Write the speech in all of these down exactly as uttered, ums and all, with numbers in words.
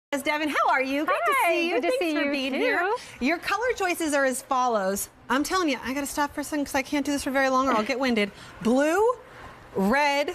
Devin, how are you? Great Hi, to see you. good to Thanks see for you being too. here. Your color choices are as follows. I'm telling you, I got to stop for a second because I can't do this for very long or I'll get winded. Blue, red,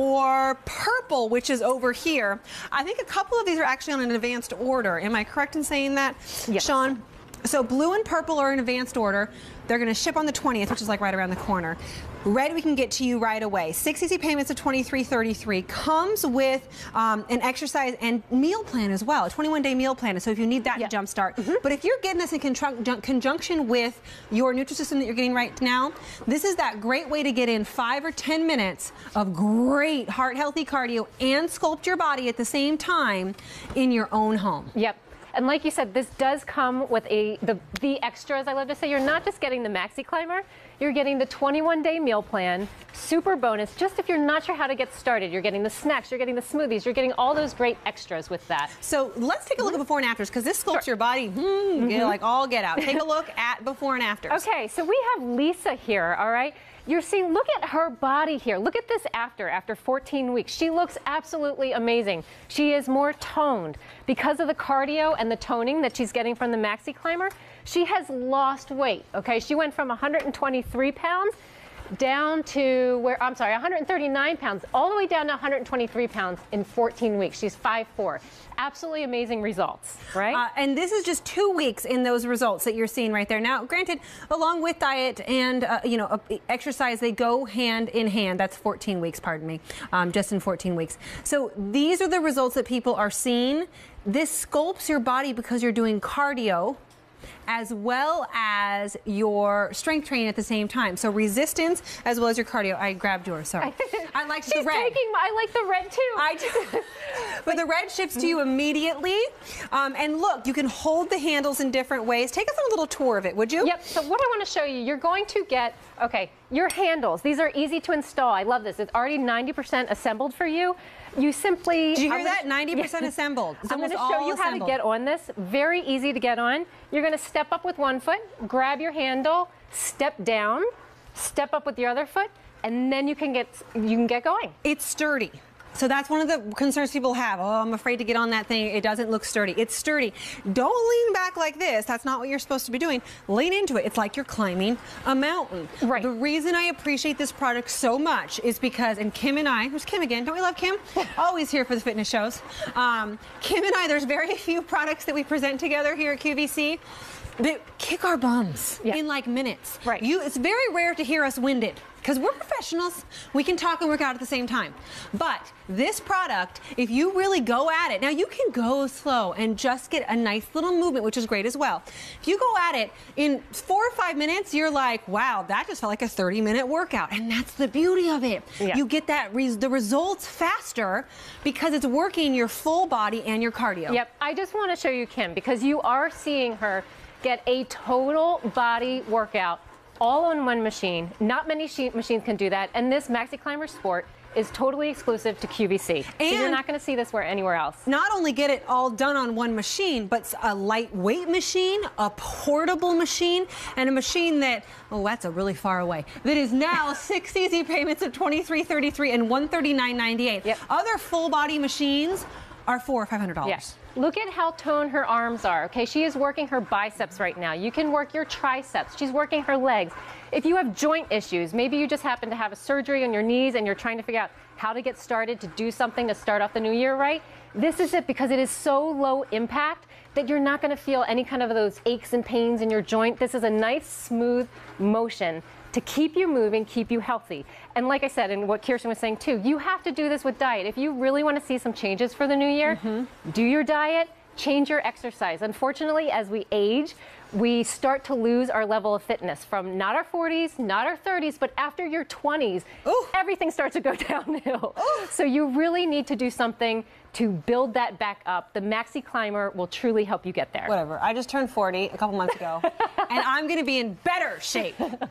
or purple, which is over here. I think a couple of these are actually on an advanced order. Am I correct in saying that, yes. Sean? So blue and purple are in advanced order. They're going to ship on the twentieth, which is like right around the corner. Red we can get to you right away. Six easy payments of twenty-three thirty-three. Comes with um, an exercise and meal plan as well, a twenty-one day meal plan. So if you need that yeah. to jumpstart. Mm-hmm. But if you're getting this in conjun conjunction with your Nutrisystem that you're getting right now, this is that great way to get in five or ten minutes of great heart healthy cardio and sculpt your body at the same time in your own home. Yep. And like you said, this does come with a the, the extras, I love to say. You're not just getting the Maxi Climber, you're getting the twenty-one day meal plan, super bonus, just if you're not sure how to get started. You're getting the snacks, you're getting the smoothies, you're getting all those great extras with that. So let's take a look at before and afters, because this sculpts Sure. your body, hmm, mm-hmm. yeah, like all get out. Take a look at before and afters. Okay, so we have Lisa here, all right? You're seeing, look at her body here. Look at this after, after fourteen weeks. She looks absolutely amazing. She is more toned. Because of the cardio and the toning that she's getting from the Maxi Climber, she has lost weight, okay? She went from one hundred twenty-three pounds down to where, I'm sorry, one hundred thirty-nine pounds, all the way down to one hundred twenty-three pounds in fourteen weeks. She's five foot four. Absolutely amazing results, right? Uh, and this is just two weeks in those results that you're seeing right there. Now, granted, along with diet and, uh, you know, uh, exercise, they go hand in hand. That's fourteen weeks, pardon me, um, just in fourteen weeks. So these are the results that people are seeing. This sculpts your body because you're doing cardio as well as your strength training at the same time. So resistance as well as your cardio. I grabbed yours, sorry. I liked She's the red. taking, I like the red too. I do. But the red shifts to you immediately. Um, and look, you can hold the handles in different ways. Take us on a little tour of it, would you? Yep, so what I want to show you, you're going to get, okay, your handles. These are easy to install. I love this. It's already ninety percent assembled for you. You simply... Did you hear I'm that? Gonna, ninety percent yeah. assembled. It's I'm going to show show you how assembled. to get on this. Very easy to get on. You're going to step up with one foot, grab your handle, step down, step up with your other foot, and then you can get you can get going. It's sturdy. So that's one of the concerns people have. Oh, I'm afraid to get on that thing. It doesn't look sturdy. It's sturdy. Don't lean back like this. That's not what you're supposed to be doing. Lean into it. It's like you're climbing a mountain. Right. The reason I appreciate this product so much is because, and Kim and I, there's Kim again. Don't we love Kim? Always here for the fitness shows. Um, Kim and I, there's very few products that we present together here at Q V C that kick our bums yeah. in like minutes. Right. You, it's very rare to hear us winded. Because we're professionals, we can talk and work out at the same time. But this product, if you really go at it, now you can go slow and just get a nice little movement, which is great as well. If you go at it in four or five minutes, you're like, wow, that just felt like a thirty minute workout. And that's the beauty of it. Yeah. You get that res the results faster because it's working your full body and your cardio. Yep, I just want to show you Kim, because you are seeing her get a total body workout all on one machine. Not many machines can do that, and this Maxi Climber Sport is totally exclusive to Q V C. And so you're not going to see this where anywhere else. Not only get it all done on one machine, but a lightweight machine, a portable machine, and a machine that, oh, that's a really far away, that is now six easy payments of twenty-three thirty-three and one thirty-nine ninety-eight. Yep. Other full body machines are four or five hundred dollars. Yes. Look at how toned her arms are, okay? She is working her biceps right now. You can work your triceps. She's working her legs. If you have joint issues, maybe you just happen to have a surgery on your knees and you're trying to figure out how to get started to do something to start off the new year right, this is it, because it is so low impact that you're not gonna feel any kind of those aches and pains in your joint. This is a nice, smooth motion to keep you moving, keep you healthy. And like I said, and what Kirsten was saying too, you have to do this with diet. If you really want to see some changes for the new year, mm-hmm. do your diet, change your exercise. Unfortunately, as we age, we start to lose our level of fitness from not our forties, not our thirties, but after your twenties, Ooh. everything starts to go downhill. Ooh. So you really need to do something to build that back up. The Maxi Climber will truly help you get there. Whatever. I just turned forty a couple months ago, and I'm going to be in better shape.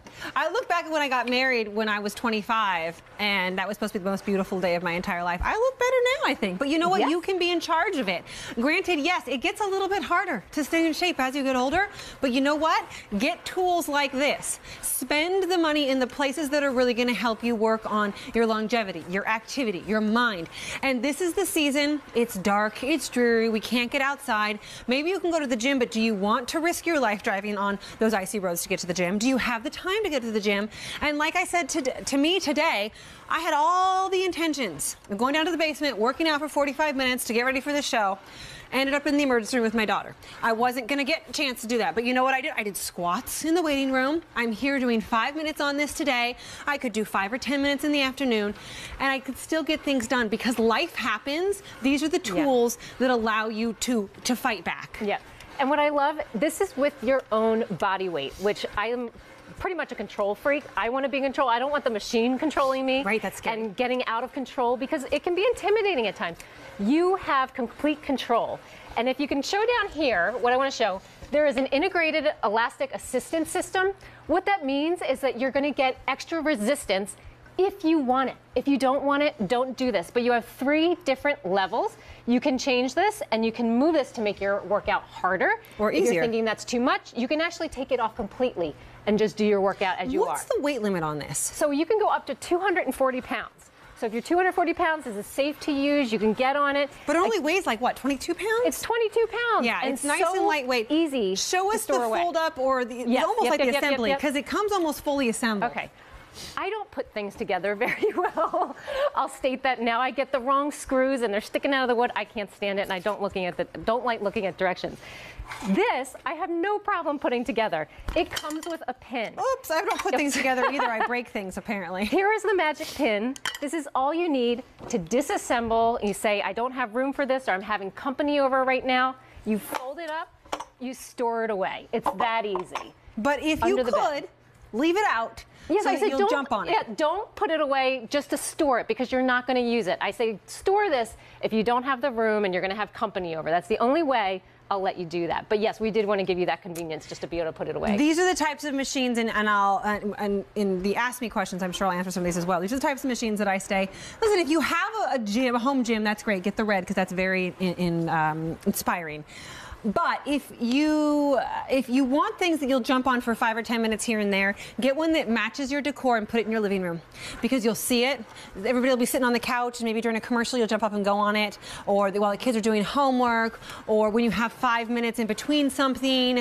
I look back at when I got married when I was twenty-five, and that was supposed to be the most beautiful day of my entire life. I look better now, I think. But you know what? Yes. You can be in charge of it. Granted, yes, it gets a little bit harder to stay in shape as you get older, But you know what? Get tools like this. Spend the money in the places that are really going to help you work on your longevity, your activity, your mind. And this is the season. It's dark, it's dreary, we can't get outside. Maybe you can go to the gym, but do you want to risk your life driving on those icy roads to get to the gym? Do you have the time to get to the gym? And like I said to, to me today, I had all the intentions of going down to the basement, working out for forty-five minutes to get ready for the show. I ended up in the emergency room with my daughter. I wasn't going to get a chance to do that. But you know what I did? I did squats in the waiting room. I'm here doing five minutes on this today. I could do five or ten minutes in the afternoon, and I could still get things done because life happens. These are the tools yeah. that allow you to, to fight back. Yeah. And what I love, this is with your own body weight, which I am pretty much a control freak. I want to be in control. I don't want the machine controlling me. Right, that's scary. And getting out of control because it can be intimidating at times. You have complete control. And if you can show down here, what I want to show, there is an integrated elastic assistance system. What that means is that you're going to get extra resistance if you want it. If you don't want it, don't do this. But you have three different levels. You can change this and you can move this to make your workout harder. Or easier. If you're thinking that's too much, you can actually take it off completely and just do your workout as you What's are. What's the weight limit on this? So you can go up to two hundred forty pounds. So if you're two hundred forty pounds, this is safe to use. You can get on it. But it only weighs like what, twenty-two pounds? It's twenty-two pounds. Yeah, and it's nice so and lightweight. Easy. Show us the fold up or the yes, almost yep, like yep, the yep, assembly yep, because yep. it comes almost fully assembled. Okay. I don't put things together very well. I'll state that now. I get the wrong screws and they're sticking out of the wood. I can't stand it, and I don't looking at the don't like looking at directions. This I have no problem putting together. It comes with a pin. Oops, I don't put things together either. I break things apparently. Here is the magic pin. This is all you need to disassemble. You say, I don't have room for this, or I'm having company over right now. You fold it up, you store it away. It's that easy. But if you could, leave it out. Yes, so I say you'll don't jump on it. Yeah, don't put it away just to store it because you're not going to use it. I say store this if you don't have the room and you're going to have company over. That's the only way I'll let you do that. But yes, we did want to give you that convenience just to be able to put it away. These are the types of machines, and, and I'll uh, and in the Ask Me questions, I'm sure I'll answer some of these as well. These are the types of machines that I say, listen, if you have a, a gym, a home gym, that's great. Get the red because that's very in, in, um, inspiring. But if you if you want things that you'll jump on for five or ten minutes here and there, get one that matches your decor and put it in your living room because you'll see it. Everybody will be sitting on the couch, and maybe during a commercial you'll jump up and go on it, or while the kids are doing homework, or when you have five minutes in between something,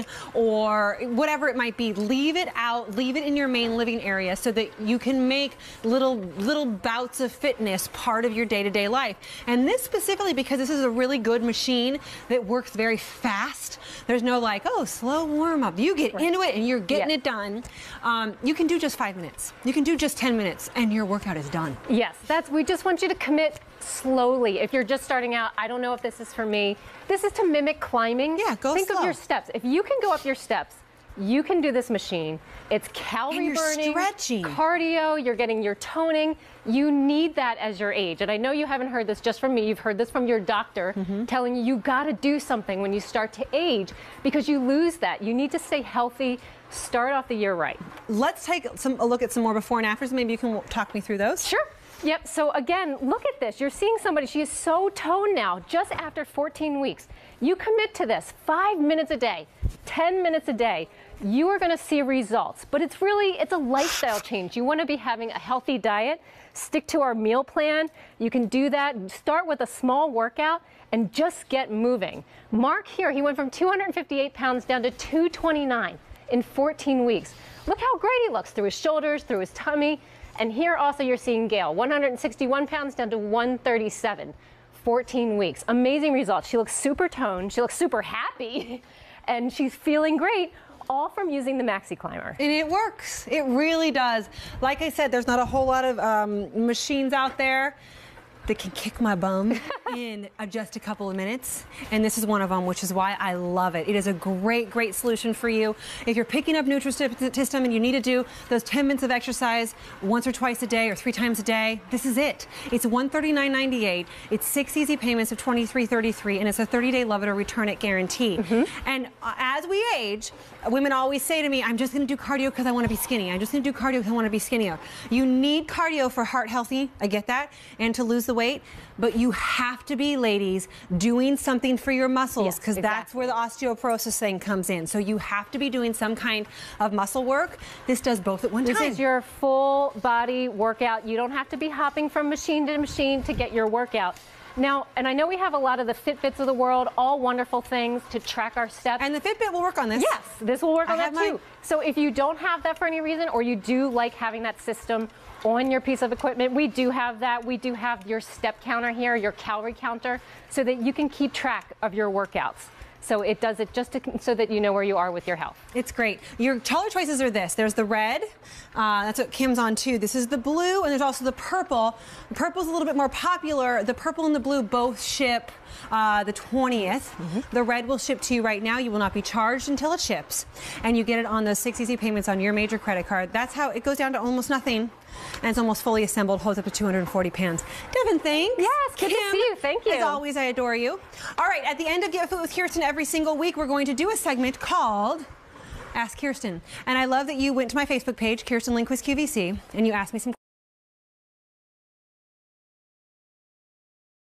or whatever it might be. Leave it out, leave it in your main living area so that you can make little little bouts of fitness part of your day-to-day life. And this specifically because this is a really good machine that works very fast. Fast. There's no like, oh, slow warm up. You get right into it and you're getting yes. it done. Um, you can do just five minutes. You can do just ten minutes and your workout is done. Yes, that's. We just want you to commit slowly. If you're just starting out, I don't know if this is for me. This is to mimic climbing. Yeah, go Think slow. of your steps. If you can go up your steps, you can do this machine. It's calorie and you're burning, stretching. cardio, you're getting your toning. You need that as your age. And I know you haven't heard this just from me. You've heard this from your doctor mm-hmm. telling you you got to do something when you start to age because you lose that. You need to stay healthy. Start off the year right. Let's take some, a look at some more before and afters. Maybe you can talk me through those. Sure. Yep. So again, look at this. You're seeing somebody. She is so toned now just after fourteen weeks. You commit to this five minutes a day, ten minutes a day. You are going to see results, but it's really, it's a lifestyle change. You want to be having a healthy diet, stick to our meal plan. You can do that. Start with a small workout and just get moving. Mark here, he went from two hundred fifty-eight pounds down to two twenty-nine in fourteen weeks. Look how great he looks through his shoulders, through his tummy. And here also you're seeing Gail, one hundred sixty-one pounds down to one thirty-seven, fourteen weeks. Amazing results. She looks super toned. She looks super happy and she's feeling great. All from using the Maxi Climber. And it works. It really does. Like I said, there's not a whole lot of um, machines out there that can kick my bum in uh, just a couple of minutes. And this is one of them, which is why I love it. It is a great, great solution for you. If you're picking up Nutrisystem and you need to do those ten minutes of exercise once or twice a day or three times a day, this is it. It's one thirty-nine ninety-eight. It's six easy payments of twenty-three thirty-three, and it's a thirty day love it or return it guarantee. Mm-hmm. And uh, as we age, women always say to me, I'm just going to do cardio because I want to be skinny. I'm just going to do cardio because I want to be skinnier. You need cardio for heart healthy. I get that. And to lose the weight, but you have to be, ladies, doing something for your muscles, because yes, that's exactly. where the osteoporosis thing comes in. So you have to be doing some kind of muscle work. This does both at one This time. is your full body workout. You don't have to be hopping from machine to machine to get your workout. Now, and I know we have a lot of the Fitbits of the world, all wonderful things to track our steps. And the Fitbit will work on this. Yes, this will work on I that have too. my- So if you don't have that for any reason, or you do like having that system on your piece of equipment, we do have that. We do have your step counter here, your calorie counter, so that you can keep track of your workouts. So it does it just to, so that you know where you are with your health. It's great. Your color choices are this. There's the red. Uh, that's what Kim's on too. This is the blue, and there's also the purple. The purple's a little bit more popular. The purple and the blue both ship uh, the twentieth. Mm-hmm. The red will ship to you right now. You will not be charged until it ships. And you get it on the six easy payments on your major credit card. That's how it goes down to almost nothing. And it's almost fully assembled, holds up to two hundred forty pounds. Devin, thanks. Yes, good Kim, to see you. Thank you. As always, I adore you. All right, at the end of Get Fit with Kirsten every single week, we're going to do a segment called Ask Kirsten. And I love that you went to my Facebook page, Kirsten Lindquist Q V C, and you asked me some